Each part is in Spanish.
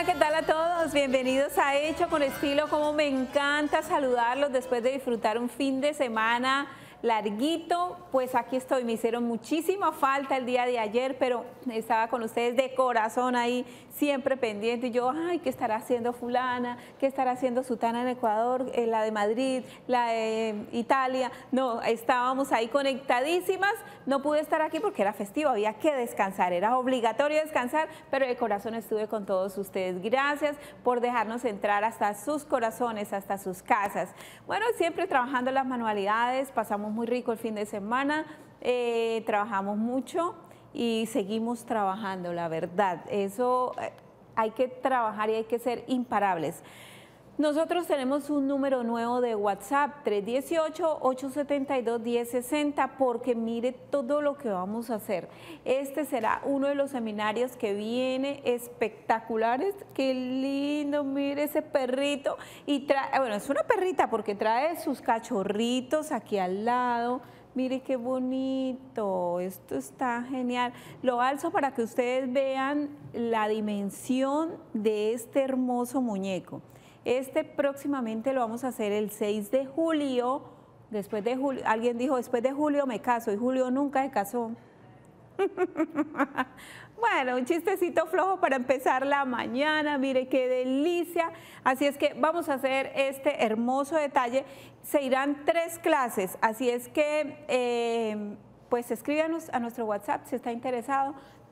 ¿qué tal a todos? Bienvenidos a Hecho con Estilo. Como me encanta saludarlos después de disfrutar un fin de semana larguito. Pues aquí estoy, me hicieron muchísima falta el día de ayer, pero estaba con ustedes de corazón ahí, siempre pendiente. Y yo, ay, ¿qué estará haciendo fulana? ¿Qué estará haciendo sutana en Ecuador? La de Madrid, la de Italia. No, estábamos ahí conectadísimas. No pude estar aquí porque era festivo, había que descansar, era obligatorio descansar, pero de corazón estuve con todos ustedes. Gracias por dejarnos entrar hasta sus corazones, hasta sus casas. Bueno, siempre trabajando las manualidades, pasamos muy rico el fin de semana, trabajamos mucho y seguimos trabajando, la verdad. Eso hay que trabajar y hay que ser imparables. Nosotros tenemos un número nuevo de WhatsApp, 318-872-1060, porque mire todo lo que vamos a hacer. Este será uno de los seminarios que viene espectaculares. Qué lindo, mire ese perrito. Y trae, bueno, es una perrita porque trae sus cachorritos aquí al lado. Mire qué bonito, esto está genial. Lo alzo para que ustedes vean la dimensión de este hermoso muñeco. Este próximamente lo vamos a hacer el 6 de julio, después de julio, alguien dijo, después de julio me caso, y Julio nunca se casó. Bueno, un chistecito flojo para empezar la mañana, mire qué delicia. Así es que vamos a hacer este hermoso detalle. Se irán 3 clases, así es que pues escríbanos a nuestro WhatsApp si está interesado.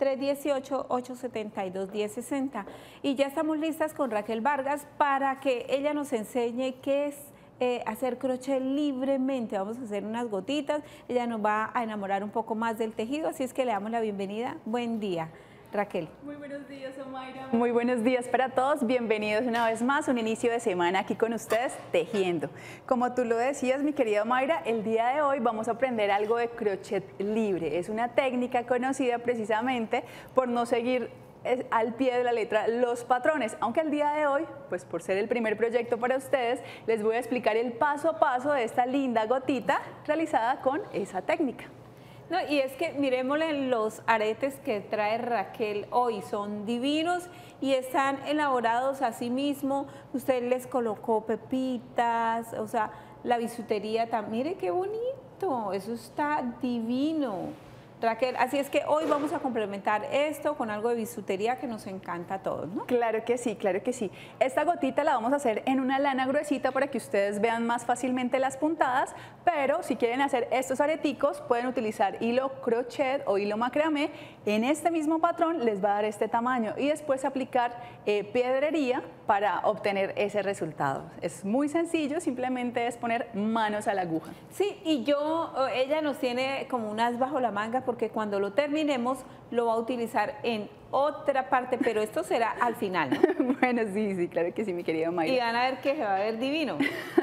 318-872-1060. Y ya estamos listas con Raquel Vargas para que ella nos enseñe qué es hacer crochet libremente. Vamos a hacer unas gotitas, ella nos va a enamorar un poco más del tejido, así es que le damos la bienvenida. Buen día, Raquel. Muy buenos días, Omaira. Muy buenos días para todos. Bienvenidos una vez más a un inicio de semana aquí con ustedes tejiendo. Como tú lo decías, mi querida Omaira, el día de hoy vamos a aprender algo de crochet libre. Es una técnica conocida precisamente por no seguir al pie de la letra los patrones, aunque el día de hoy, pues por ser el primer proyecto para ustedes, les voy a explicar el paso a paso de esta linda gotita realizada con esa técnica. No, y es que miremosle los aretes que trae Raquel hoy, son divinos y están elaborados así mismo. Usted les colocó pepitas, o sea, la bisutería también. Mire qué bonito, eso está divino, Raquel. Así es que hoy vamos a complementar esto con algo de bisutería que nos encanta a todos, ¿no? Claro que sí, claro que sí. Esta gotita la vamos a hacer en una lana gruesita para que ustedes vean más fácilmente las puntadas, pero si quieren hacer estos areticos pueden utilizar hilo crochet o hilo macramé. En este mismo patrón les va a dar este tamaño y después aplicar piedrería para obtener ese resultado. Es muy sencillo, simplemente es poner manos a la aguja. Sí, y ella nos tiene como unas bajo la manga porque cuando lo terminemos lo va a utilizar en otra parte, pero esto será al final, ¿no? Bueno, sí, claro que sí, mi querida Mayra. Y van a ver que se va a ver divino.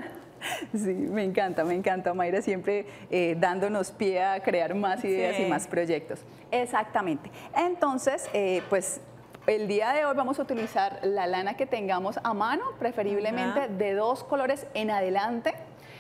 Sí, me encanta, Mayra, siempre dándonos pie a crear más ideas y más proyectos. Exactamente. Entonces, pues el día de hoy vamos a utilizar la lana que tengamos a mano, preferiblemente de 2 colores en adelante,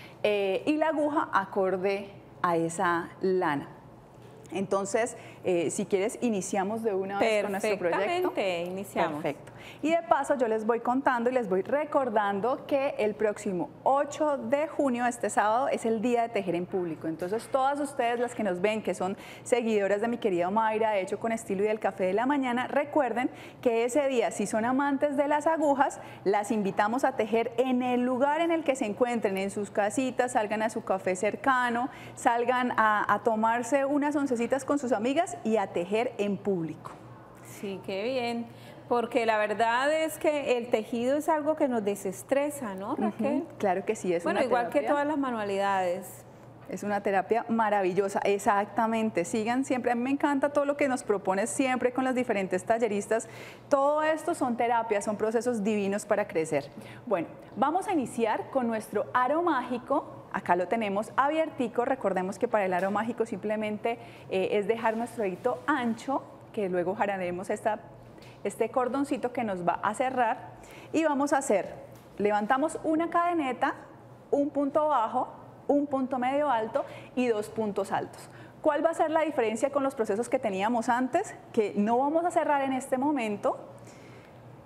y la aguja acorde a esa lana. Entonces, si quieres, iniciamos de una vez con nuestro proyecto. Perfectamente, iniciamos. Perfecto. Y de paso yo les voy contando y les voy recordando que el próximo 8 de junio, este sábado, es el día de tejer en público. Entonces, todas ustedes, las que nos ven, que son seguidoras de mi querida Omaira, Hecho con Estilo y del Café de la Mañana, recuerden que ese día, si son amantes de las agujas, las invitamos a tejer en el lugar en el que se encuentren, en sus casitas, salgan a su café cercano, salgan a tomarse unas oncecitas con sus amigas y a tejer en público. Sí, qué bien, porque la verdad es que el tejido es algo que nos desestresa, ¿no, Raquel? Claro que sí, es bueno, una igual terapia. que todas las manualidades. Es una terapia maravillosa, exactamente. Sigan siempre, a mí me encanta todo lo que nos propones siempre con las diferentes talleristas. Todo esto son terapias, son procesos divinos para crecer. Bueno, vamos a iniciar con nuestro aro mágico. Acá lo tenemos abiertico. Recordemos que para el aro mágico simplemente es dejar nuestro hito ancho, que luego jalaremos este cordoncito que nos va a cerrar. Y vamos a hacer, levantamos una cadeneta, un punto bajo, un punto medio alto y 2 puntos altos. ¿Cuál va a ser la diferencia con los procesos que teníamos antes? Que no vamos a cerrar en este momento,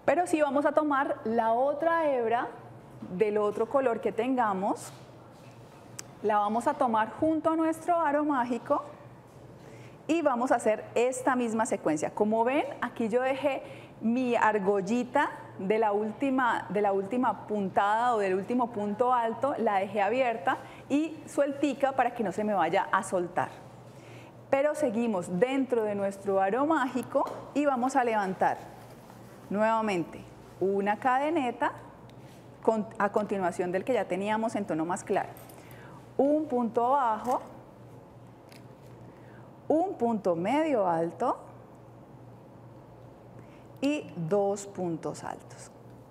Pero sí vamos a tomar la otra hebra del otro color que tengamos, la vamos a tomar junto a nuestro aro mágico y vamos a hacer esta misma secuencia. Como ven, aquí yo dejé mi argollita de la última puntada o del último punto alto, la dejé abierta y sueltica para que no se me vaya a soltar. Pero seguimos dentro de nuestro aro mágico y vamos a levantar nuevamente una cadeneta a continuación del que ya teníamos en tono más claro. Un punto bajo, un punto medio alto y 2 puntos altos.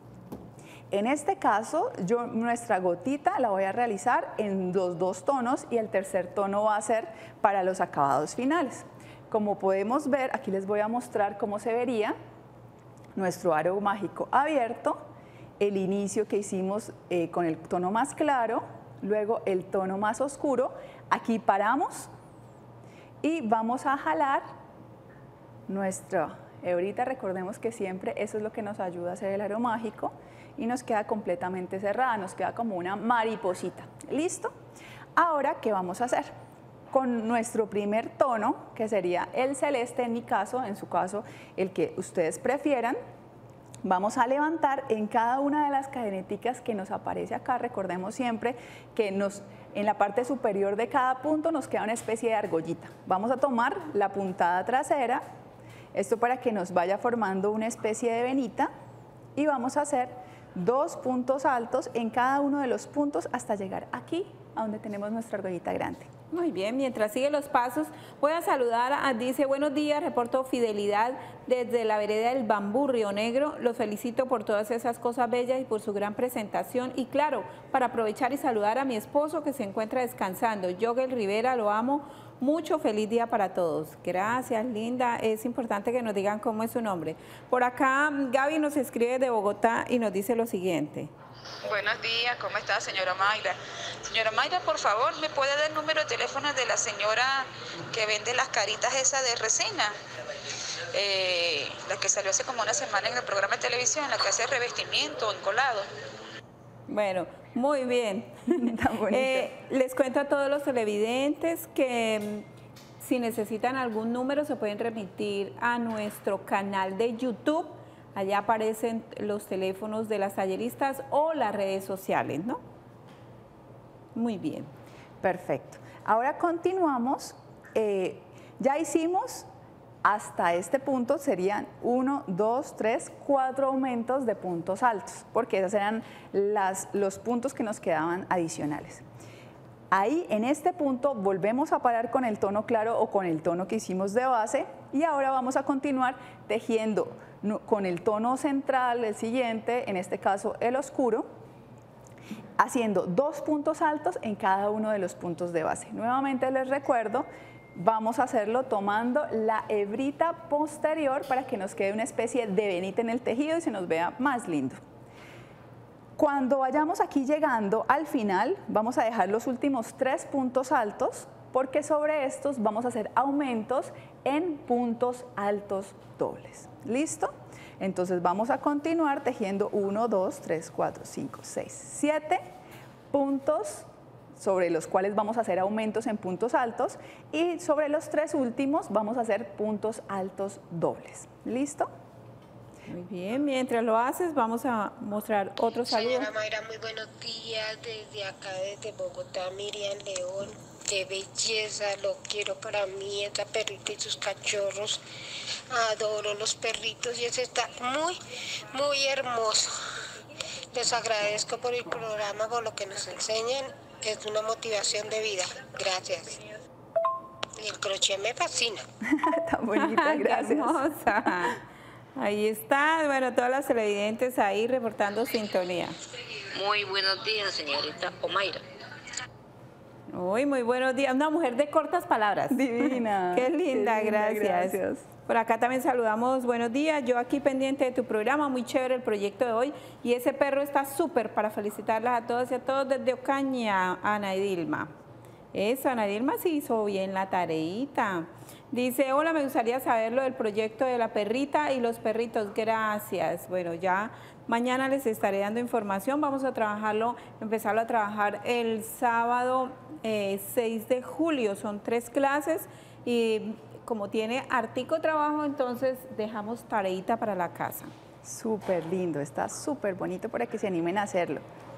En este caso, yo nuestra gotita la voy a realizar en los 2 tonos y el tercer tono va a ser para los acabados finales. Como podemos ver, aquí les voy a mostrar cómo se vería nuestro aro mágico abierto, el inicio que hicimos con el tono más claro, luego el tono más oscuro. Aquí paramos y vamos a jalar nuestra hebrita. Recordemos que siempre eso es lo que nos ayuda a hacer el aro mágico y nos queda completamente cerrada, nos queda como una mariposita. ¿Listo? Ahora, ¿qué vamos a hacer? Con nuestro primer tono, que sería el celeste en mi caso, en su caso el que ustedes prefieran, vamos a levantar en cada una de las cadeneticas que nos aparece acá. Recordemos siempre que en la parte superior de cada punto nos queda una especie de argollita. Vamos a tomar la puntada trasera, esto para que nos vaya formando una especie de venita, y vamos a hacer 2 puntos altos en cada uno de los puntos hasta llegar aquí, a donde tenemos nuestra argollita grande. Muy bien, mientras sigue los pasos, voy a saludar dice, buenos días, reporto Fidelidad desde la vereda del Bambú, Río Negro. Los felicito por todas esas cosas bellas y por su gran presentación. Y claro, para aprovechar y saludar a mi esposo que se encuentra descansando, Yogel Rivera, lo amo mucho, feliz día para todos. Gracias, linda. Es importante que nos digan cómo es su nombre. Por acá, Gaby nos escribe de Bogotá y nos dice lo siguiente. Buenos días, ¿cómo está, señora Mayra? Señora Mayra, por favor, ¿me puede dar el número de teléfono de la señora que vende las caritas esas de resina? La que salió hace como una semana en el programa de televisión, la que hace revestimiento, encolado. Bueno, muy bien. Tan bonito. Les cuento a todos los televidentes que si necesitan algún número se pueden remitir a nuestro canal de YouTube. Allá aparecen los teléfonos de las talleristas o las redes sociales, ¿no? Muy bien. Perfecto. Ahora continuamos. Ya hicimos hasta este punto, serían 1, 2, 3, 4 aumentos de puntos altos, porque esos eran los puntos que nos quedaban adicionales. Ahí, en este punto, volvemos a parar con el tono claro o con el tono que hicimos de base, y ahora vamos a continuar tejiendo con el tono central, el siguiente, en este caso el oscuro, haciendo 2 puntos altos en cada uno de los puntos de base. Nuevamente les recuerdo, vamos a hacerlo tomando la hebrita posterior para que nos quede una especie de venita en el tejido y se nos vea más lindo. Cuando vayamos aquí llegando al final, vamos a dejar los últimos 3 puntos altos, porque sobre estos vamos a hacer aumentos en puntos altos dobles. ¿Listo? Entonces vamos a continuar tejiendo 1, 2, 3, 4, 5, 6, 7 puntos sobre los cuales vamos a hacer aumentos en puntos altos, y sobre los 3 últimos vamos a hacer puntos altos dobles. ¿Listo? Muy bien, mientras lo haces vamos a mostrar otro saludo. Señora Mayra, muy buenos días desde acá, desde Bogotá, Miriam León. Qué belleza, lo quiero para mí, esta perrita y sus cachorros. Adoro los perritos y ese está muy, muy hermoso. Les agradezco por el programa, por lo que nos enseñan. Es una motivación de vida. Gracias. Y el crochet me fascina. Tan bonita, gracias. Qué hermosa. Ahí está, bueno, todas las televidentes ahí reportando sintonía. Muy buenos días, señorita Omaira. Uy, muy buenos días. Una mujer de cortas palabras. Divina. Qué linda, gracias. Por acá también saludamos, buenos días. Yo aquí pendiente de tu programa, muy chévere el proyecto de hoy. Y ese perro está súper, para felicitarlas a todos y a todos desde Ocaña, Ana Edilma. Eso, Ana Edilma sí hizo bien la tareita. Dice, hola, me gustaría saber lo del proyecto de la perrita y los perritos. Gracias. Bueno, ya mañana les estaré dando información. Vamos a trabajarlo, empezarlo a trabajar el sábado 6 de julio. Son 3 clases y como tiene hartico trabajo, entonces dejamos tareita para la casa. Súper lindo, está súper bonito para que se animen a hacerlo.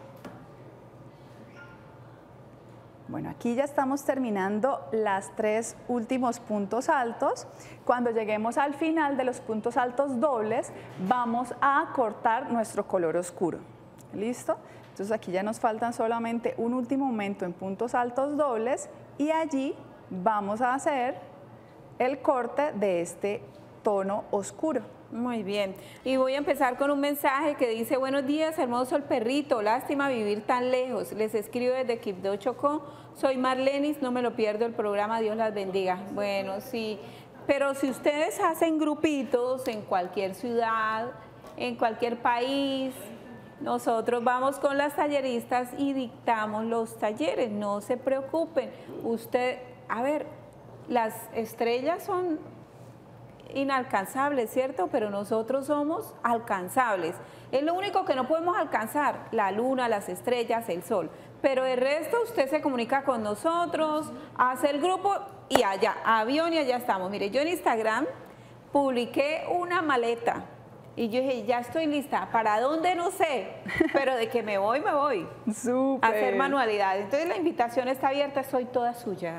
Bueno, aquí ya estamos terminando las 3 últimos puntos altos. Cuando lleguemos al final de los puntos altos dobles, vamos a cortar nuestro color oscuro. ¿Listo? Entonces aquí ya nos faltan solamente un último momento en puntos altos dobles y allí vamos a hacer el corte de este tono oscuro. Muy bien, y voy a empezar con un mensaje que dice, buenos días, hermoso el perrito, lástima vivir tan lejos, les escribo desde Quibdó, Chocó, soy Marlenis, no me lo pierdo el programa, Dios las bendiga. Bueno, sí, pero si ustedes hacen grupitos en cualquier ciudad, en cualquier país, nosotros vamos con las talleristas y dictamos los talleres, no se preocupen, usted, a ver, las estrellas son inalcanzables, ¿cierto? Pero nosotros somos alcanzables. Es lo único que no podemos alcanzar, la luna, las estrellas, el sol. Pero el resto usted se comunica con nosotros, hace el grupo y allá, avión y allá estamos. Mire, yo en Instagram publiqué una maleta y yo dije, ya estoy lista. ¿Para dónde? No sé, pero de que me voy, me voy. Súper. A hacer manualidades. Entonces la invitación está abierta, soy toda suya.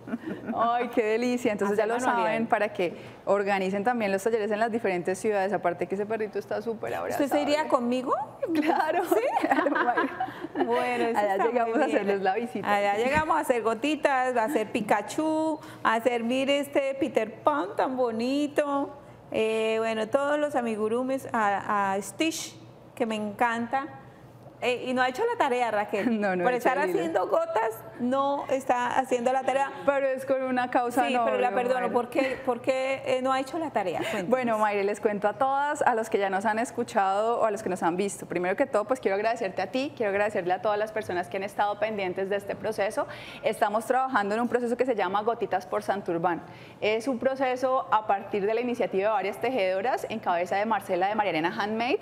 Ay, qué delicia. Entonces ya lo saben para que organicen también los talleres en las diferentes ciudades. Aparte que ese perrito está súper abrazado. ¿Usted se iría conmigo? Claro. ¿Sí? Bueno, eso allá llegamos a hacerles la visita. Allá llegamos a hacer gotitas, a hacer Pikachu, a hacer, mire este Peter Pan tan bonito. Bueno, todos los amigurumis, a Stitch, que me encanta. Y no ha hecho la tarea, Raquel. No, por estar haciendo gotas, no está haciendo la tarea. Pero es con una causa sí, noble. Pero la perdono. ¿Por qué no ha hecho la tarea? Cuéntanos. Bueno, Mayre, les cuento a todas, a los que ya nos han escuchado o a los que nos han visto. Primero que todo, pues quiero agradecerte a ti, quiero agradecerle a todas las personas que han estado pendientes de este proceso. Estamos trabajando en un proceso que se llama Gotitas por Santurbán. Es un proceso a partir de la iniciativa de varias tejedoras, en cabeza de Marcela de María Elena Handmade.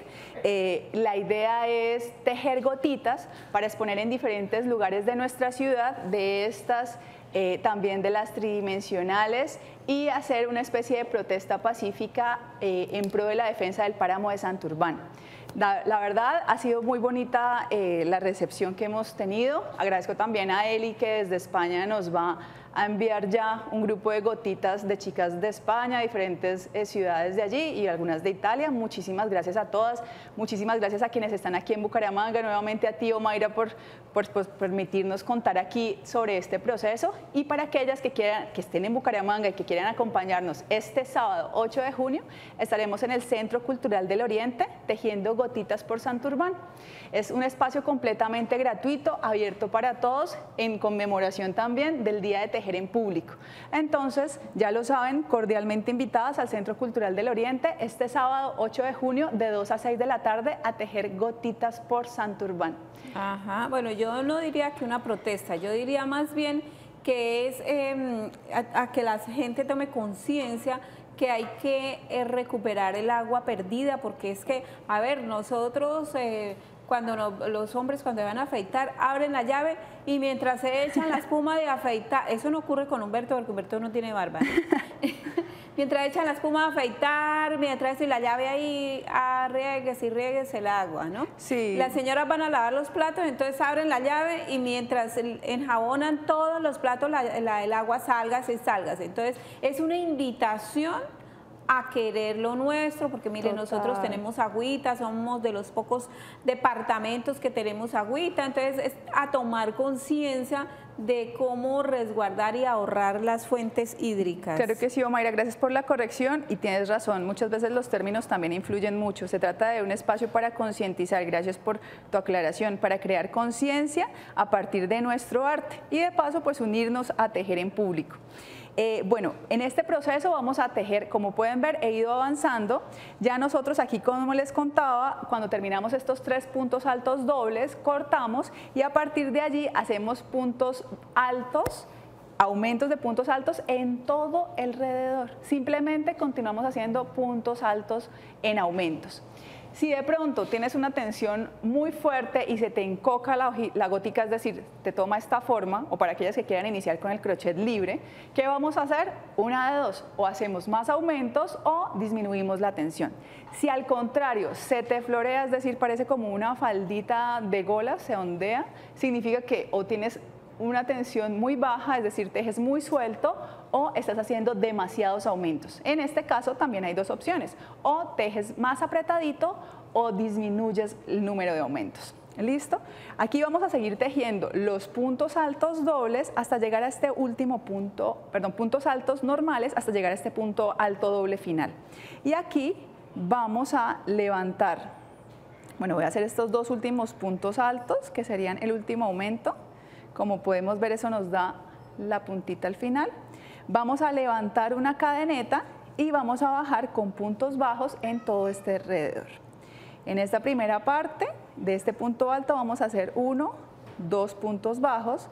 La idea es tejer gotitas para exponer en diferentes lugares de nuestra ciudad, de estas también de las tridimensionales, y hacer una especie de protesta pacífica en pro de la defensa del páramo de Santurbán. La verdad ha sido muy bonita la recepción que hemos tenido. Agradezco también a Eli, que desde España nos va a enviar ya un grupo de gotitas de chicas de España, diferentes ciudades de allí y algunas de Italia. Muchísimas gracias a todas, muchísimas gracias a quienes están aquí en Bucaramanga, nuevamente a ti, Omaira, por permitirnos contar aquí sobre este proceso. Y para aquellas que estén en Bucaramanga y que quieran acompañarnos este sábado 8 de junio, estaremos en el Centro Cultural del Oriente tejiendo gotitas por Santurbán. Es un espacio completamente gratuito, abierto para todos, en conmemoración también del Día de Tejer en Público. Entonces, ya lo saben, cordialmente invitadas al Centro Cultural del Oriente este sábado 8 de junio de 2 a 6 de la tarde a tejer gotitas por Santurbán. Ajá, bueno, yo no diría que una protesta, yo diría más bien que es a que la gente tome conciencia que hay que recuperar el agua perdida, porque es que, a ver, nosotros los hombres cuando van a afeitar abren la llave y mientras se echan la espuma de afeitar, eso no ocurre con Humberto porque Humberto no tiene barba, ¿no? Mientras echan la espuma de afeitar, mientras y la llave ahí, riegues y riegues el agua, ¿no? Sí. Las señoras van a lavar los platos, entonces abren la llave y mientras enjabonan todos los platos, el agua sálgase. Entonces, es una invitación a querer lo nuestro, porque miren, nosotros tenemos agüita, somos de los pocos departamentos que tenemos agüita, entonces es a tomar conciencia de cómo resguardar y ahorrar las fuentes hídricas. Claro que sí, Omaira, gracias por la corrección y tienes razón, muchas veces los términos también influyen mucho. Se trata de un espacio para concientizar, gracias por tu aclaración, para crear conciencia a partir de nuestro arte y de paso pues unirnos a tejer en público. Bueno, en este proceso vamos a tejer, como pueden ver, he ido avanzando. Ya nosotros aquí, como les contaba, cuando terminamos estos 3 puntos altos dobles, cortamos y a partir de allí hacemos puntos altos aumentos de puntos altos en todo alrededor. Simplemente continuamos haciendo puntos altos en aumentos. Si de pronto tienes una tensión muy fuerte y se te encoca la gotica, es decir, te toma esta forma, o para aquellas que quieran iniciar con el crochet libre, ¿qué vamos a hacer? Una de dos, o hacemos más aumentos o disminuimos la tensión. Si al contrario se te florea, es decir, parece como una faldita de gola, se ondea, significa que o tienes una tensión muy baja, es decir, tejes muy suelto, o estás haciendo demasiados aumentos. En este caso también hay dos opciones, o tejes más apretadito o disminuyes el número de aumentos. ¿Listo? Aquí vamos a seguir tejiendo los puntos altos dobles hasta llegar a este último punto, puntos altos normales hasta llegar a este punto alto doble final. Y aquí vamos a levantar, bueno, voy a hacer estos dos últimos puntos altos que serían el último aumento. Como podemos ver, eso nos da la puntita al final. Vamos a levantar una cadeneta y vamos a bajar con puntos bajos en todo este alrededor. En esta primera parte de este punto alto vamos a hacer 1, 2 puntos bajos,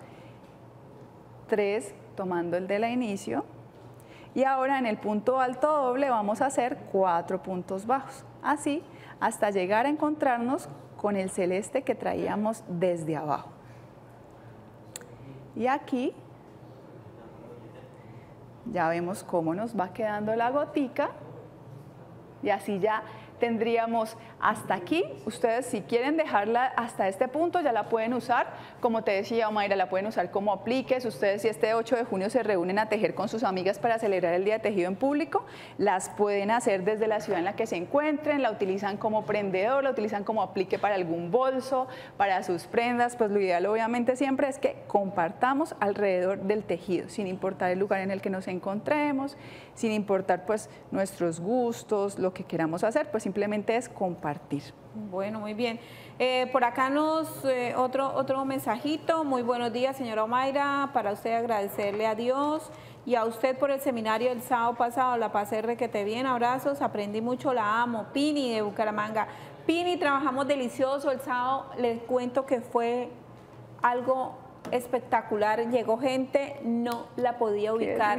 3 tomando el de la inicio, y ahora en el punto alto doble vamos a hacer 4 puntos bajos, así hasta llegar a encontrarnos con el celeste que traíamos desde abajo. Y aquí ya vemos cómo nos va quedando la gotica, y así ya tendríamos hasta aquí. Ustedes, si quieren dejarla hasta este punto, ya la pueden usar, como te decía Mayra, la pueden usar como apliques. Ustedes, si este 8 de junio se reúnen a tejer con sus amigas para celebrar el Día de Tejido en Público, las pueden hacer desde la ciudad en la que se encuentren, la utilizan como prendedor, la utilizan como aplique para algún bolso, para sus prendas. Pues lo ideal obviamente siempre es que compartamos alrededor del tejido, sin importar el lugar en el que nos encontremos, sin importar pues nuestros gustos, lo que queramos hacer, pues simplemente es compartir. Bueno, muy bien. Por acá otro mensajito. Muy buenos días, señora Omaira. Para usted agradecerle a Dios y a usted por el seminario del sábado pasado. La pasé requete bien. Abrazos, aprendí mucho, la amo. Pini de Bucaramanga. Pini, trabajamos delicioso. El sábado les cuento que fue algo espectacular. Llegó gente, no la podía ubicar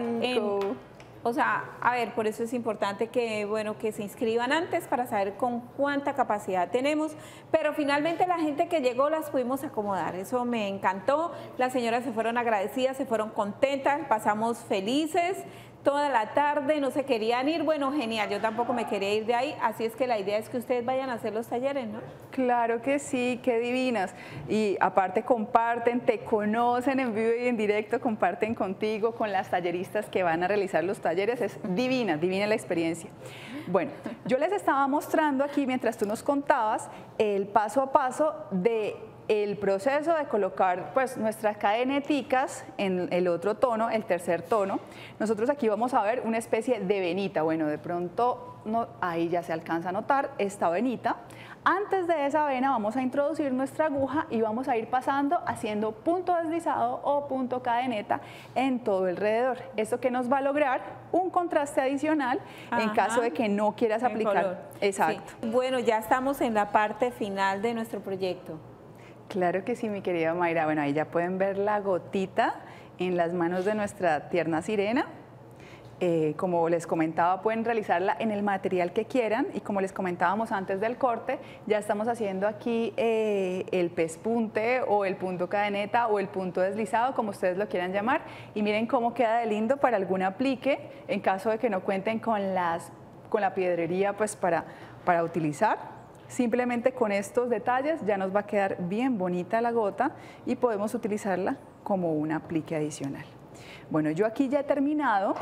o sea, a ver, por eso es importante que, bueno, que se inscriban antes para saber con cuánta capacidad tenemos, pero finalmente la gente que llegó las pudimos acomodar, eso me encantó. Las señoras se fueron agradecidas, se fueron contentas, pasamos felices toda la tarde, no se querían ir. Bueno, genial, yo tampoco me quería ir de ahí, así es que la idea es que ustedes vayan a hacer los talleres, ¿no? Claro que sí, qué divinas. Y aparte comparten, te conocen en vivo y en directo, comparten contigo, con las talleristas que van a realizar los talleres. Es divina, divina la experiencia. Bueno, yo les estaba mostrando aquí, mientras tú nos contabas, el paso a paso de el proceso de colocar pues nuestras cadeneticas en el otro tono, el tercer tono. Nosotros aquí vamos a ver una especie de venita. Bueno, de pronto ahí ya se alcanza a notar esta venita. Antes de esa vena vamos a introducir nuestra aguja y vamos a ir pasando haciendo punto deslizado o punto cadeneta en todo alrededor. Esto que nos va a lograr un contraste adicional en caso de que no quieras aplicar. Color. Exacto. Sí. Bueno, ya estamos en la parte final de nuestro proyecto. Claro que sí, mi querida Mayra. Bueno, ahí ya pueden ver la gotita en las manos de nuestra tierna sirena. Como les comentaba, pueden realizarla en el material que quieran, y como les comentábamos antes del corte, ya estamos haciendo aquí el pespunte o el punto cadeneta o el punto deslizado, como ustedes lo quieran llamar, y miren cómo queda de lindo para algún aplique en caso de que no cuenten con la piedrería pues para utilizar. Simplemente con estos detalles ya nos va a quedar bien bonita la gota y podemos utilizarla como un aplique adicional. Bueno, yo aquí ya he terminado.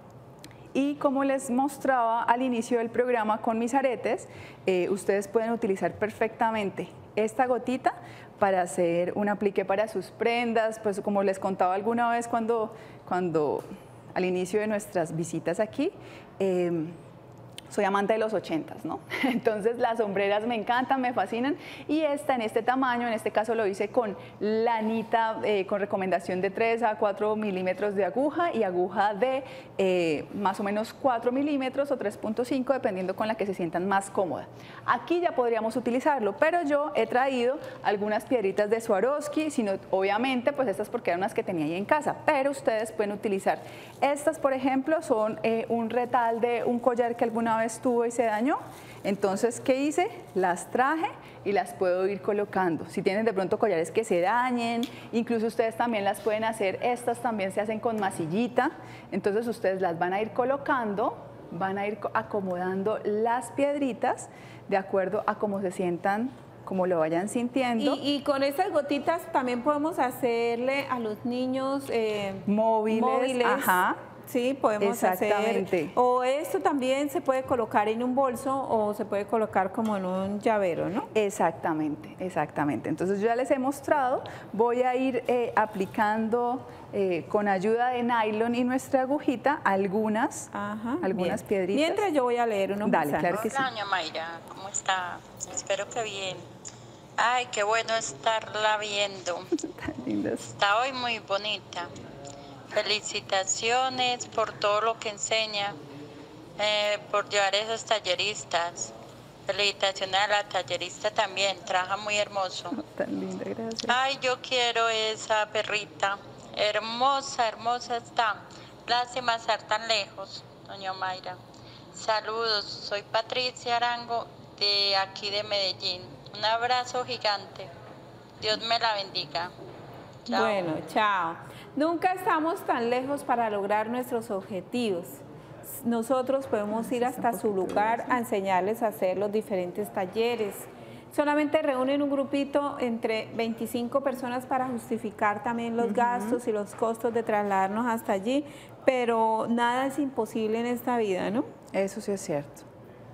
Y como les mostraba al inicio del programa con mis aretes, ustedes pueden utilizar perfectamente esta gotita para hacer un aplique para sus prendas. Pues como les contaba alguna vez cuando al inicio de nuestras visitas aquí, soy amante de los 80s, ¿no? Entonces las sombreras me encantan, me fascinan, y esta en este tamaño, en este caso lo hice con lanita, con recomendación de 3 a 4 milímetros de aguja y aguja de más o menos 4 milímetros o 3.5, dependiendo con la que se sientan más cómoda. Aquí ya podríamos utilizarlo, pero yo he traído algunas piedritas de Swarovski, sino obviamente pues estas porque eran unas que tenía ahí en casa, pero ustedes pueden utilizar estas, por ejemplo, son un retal de un collar que alguna vez tuvo y se dañó. Entonces, ¿qué hice? Las traje y las puedo ir colocando. Si tienen de pronto collares que se dañen, incluso ustedes también las pueden hacer, estas también se hacen con masillita, entonces ustedes las van a ir colocando, van a ir acomodando las piedritas de acuerdo a cómo se sientan, como lo vayan sintiendo. Y con estas gotitas también podemos hacerle a los niños móviles. Ajá. Sí, podemos hacer. O esto también se puede colocar en un bolso o se puede colocar como en un llavero, ¿no? Exactamente, exactamente. Entonces yo ya les he mostrado, voy a ir aplicando con ayuda de nylon y nuestra agujita algunas piedritas. Mientras yo voy a leer unos mensajes. Dale, claro que sí. Hola, doña Mayra, ¿cómo está? Espero que bien. Ay, qué bueno estarla viendo. Tan lindas. Está hoy muy bonita. Felicitaciones por todo lo que enseña, por llevar esos talleristas. Felicitaciones a la tallerista también, trabaja muy hermoso. Tan linda, gracias. Ay, yo quiero esa perrita. Hermosa, hermosa está. Lástima estar tan lejos, doña Mayra. Saludos, soy Patricia Arango de aquí de Medellín. Un abrazo gigante. Dios me la bendiga. Chao. Bueno, chao. Nunca estamos tan lejos para lograr nuestros objetivos. Nosotros podemos ir hasta su lugar a enseñarles a hacer los diferentes talleres. Solamente reúnen un grupito entre 25 personas para justificar también los gastos y los costos de trasladarnos hasta allí, pero nada es imposible en esta vida, ¿no? Eso sí es cierto.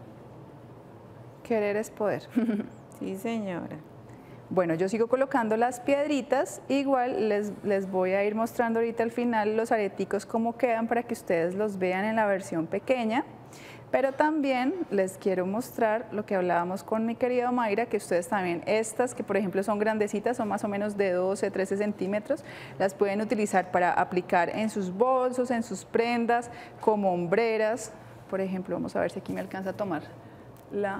Querer es poder. Sí, señora. Bueno, yo sigo colocando las piedritas, igual les voy a ir mostrando ahorita al final los areticos cómo quedan para que ustedes los vean en la versión pequeña, pero también les quiero mostrar lo que hablábamos con mi querida Mayra, que ustedes también estas, que por ejemplo son grandecitas, son más o menos de 12, 13 centímetros, las pueden utilizar para aplicar en sus bolsos, en sus prendas, como hombreras. Por ejemplo, vamos a ver si aquí me alcanza a tomar la...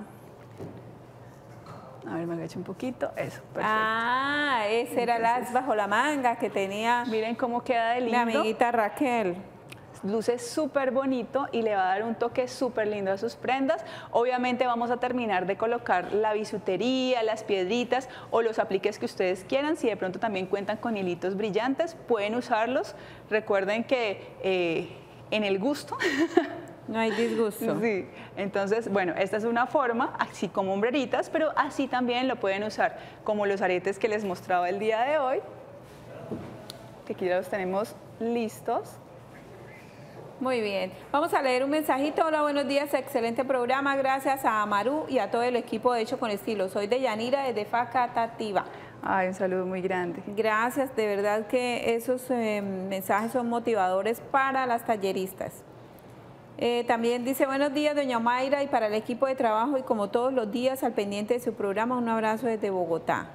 A ver, me agacho un poquito, eso, perfecto. Ah, ese era las bajo la manga que tenía. Miren cómo queda de lindo. Mi amiguita Raquel. Luce súper bonito y le va a dar un toque súper lindo a sus prendas. Obviamente vamos a terminar de colocar la bisutería, las piedritas o los apliques que ustedes quieran. Si de pronto también cuentan con hilitos brillantes, pueden usarlos. Recuerden que en el gusto... No hay disgusto. Sí, entonces, bueno, esta es una forma, así como hombreritas, pero así también lo pueden usar, como los aretes que les mostraba el día de hoy, que aquí ya los tenemos listos. Muy bien, vamos a leer un mensajito. Hola, buenos días, excelente programa, gracias a Amaru y a todo el equipo de Hecho con Estilo. Soy de Yanira, desde Facatativá. Ay, un saludo muy grande. Gracias, de verdad que esos mensajes son motivadores para las talleristas. También dice, buenos días, doña Mayra, y para el equipo de trabajo, y como todos los días, al pendiente de su programa, un abrazo desde Bogotá.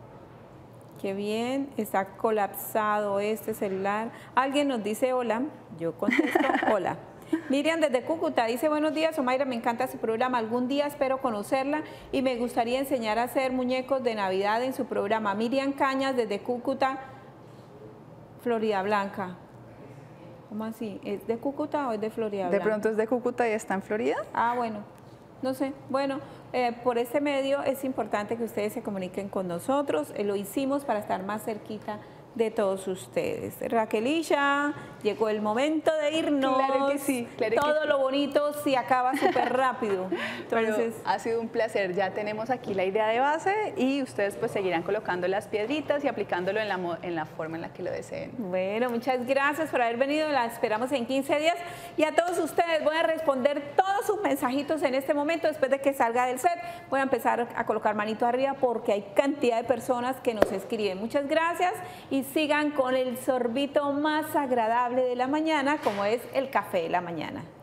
Qué bien, está colapsado este celular. Alguien nos dice hola, yo contesto hola. Miriam desde Cúcuta dice, buenos días, Mayra, me encanta su programa, algún día espero conocerla y me gustaría enseñar a hacer muñecos de Navidad en su programa. Miriam Cañas desde Cúcuta, Florida Blanca. ¿Cómo así? ¿Es de Cúcuta o es de Florida Blanca? De pronto es de Cúcuta y está en Florida. Ah, bueno, no sé. Bueno, por este medio es importante que ustedes se comuniquen con nosotros. Lo hicimos para estar más cerquita de todos ustedes. Raquelilla, llegó el momento de irnos. Claro que sí, claro que Todo sí. lo bonito se acaba súper rápido. Entonces, pero ha sido un placer. Ya tenemos aquí la idea de base y ustedes pues seguirán colocando las piedritas y aplicándolo en la forma en la que lo deseen. bueno, muchas gracias por haber venido. La esperamos en 15 días. Y a todos ustedes voy a responder todos sus mensajitos en este momento. Después de que salga del set, voy a empezar a colocar manito arriba porque hay cantidad de personas que nos escriben. Muchas gracias y sigan con el sorbito más agradable de la mañana, como es el café de la mañana.